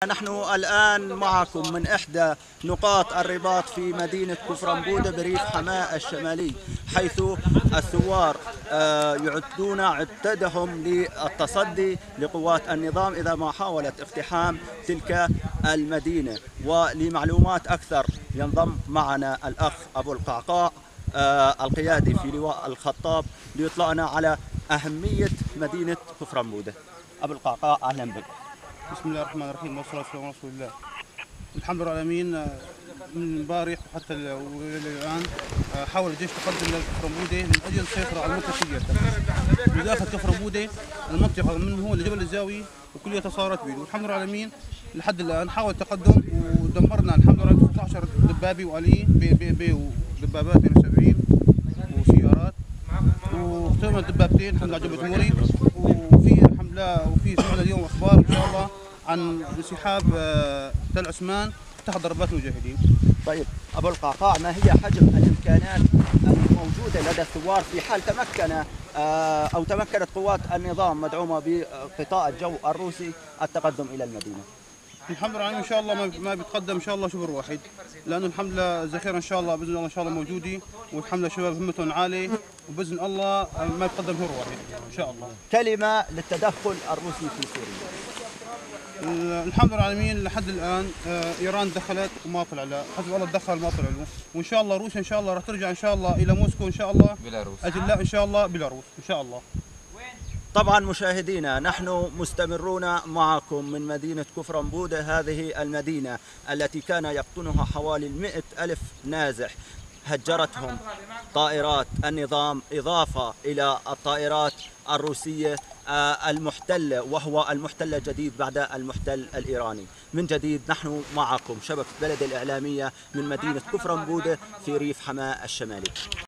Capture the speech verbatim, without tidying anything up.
نحن الآن معكم من إحدى نقاط الرباط في مدينة كفرنبودة بريف حماة الشمالي، حيث الثوار يعدون عدتهم للتصدي لقوات النظام إذا ما حاولت اقتحام تلك المدينة. ولمعلومات أكثر ينضم معنا الأخ أبو القعقاع القيادي في لواء الخطاب ليطلعنا على أهمية مدينة كفرنبودة. أبو القعقاع، أهلا بك. بسم الله الرحمن الرحيم والصلاة والسلام على رسول الله. الحمد لله العالمين. من امبارح وحتى الآن حاول الجيش تقدم لكفرنبودة من أجل السيطرة على المنطقة كلها. بداخل كفرنبودة المنطقة من هو لجبل الزاوية وكلها صارت بيد، والحمد لله العالمين لحد الآن حاول التقدم ودمرنا الحمد لله ستة عشر دبابة وآلية بي بي بي ودبابات اثنين وسبعين وسيارات، واخترنا دبابتين الحمد لله جبهة موري، وفي الحمد لله وفي سمعنا اليوم أخبار إن شاء الله عن انسحاب تل عثمان تحت ضربات المجاهدين. طيب أبو القعقاع، ما هي حجم الإمكانات الموجودة لدى الثوار في حال تمكن أو تمكنت قوات النظام مدعومة بقطاع الجو الروسي التقدم إلى المدينة؟ الحمد لله ان شاء الله ما بيتقدم ان شاء الله شبر واحد، لانه الحمد لله الذخيره ان شاء الله باذن الله ان شاء الله موجوده، والحمد لله شباب همتهم عاليه، وباذن الله ما بيتقدم شبر واحد ان شاء الله. كلمه للتدخل الروسي في سوريا. الحمد لله العالمين لحد الان ايران دخلت وما طلع لا، حسب الله تدخل ما طلع له، وان شاء الله روسيا ان شاء الله راح ترجع ان شاء الله الى موسكو ان شاء الله. بيلاروس. اجل لا ان شاء الله بيلاروس ان شاء الله. طبعا مشاهدينا، نحن مستمرون معكم من مدينة كفرنبودة، هذه المدينة التي كان يقطنها حوالي المئة ألف نازح هجرتهم طائرات النظام إضافة إلى الطائرات الروسية المحتلة، وهو المحتل الجديد بعد المحتل الإيراني. من جديد نحن معكم شبكة بلد الإعلامية من مدينة كفرنبودة في ريف حماة الشمالي.